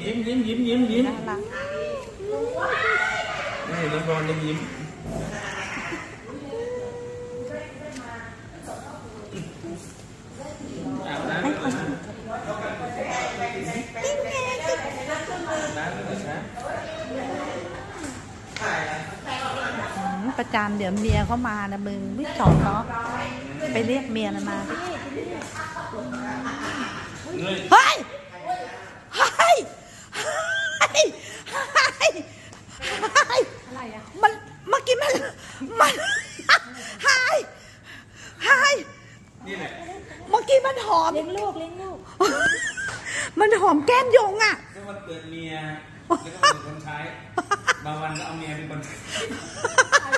ยิ้มน่ารักนี่น้องบอลยังยิ้มให้คนประจานเดี๋ยวเมียเขามานะมึงวิจอนเนาะไปเรียกเมียมาเฮ้ยอะไรอ่ะมันเมื่อกี้มันหายนี่แหละเมื่อกี้มันหอมเลี้ยงลูกมันหอมแก้มยงอ่ะก็วันเกิดเมียแล้วก็เป็นคนใช้บางวันก็เอาเมียเป็นคน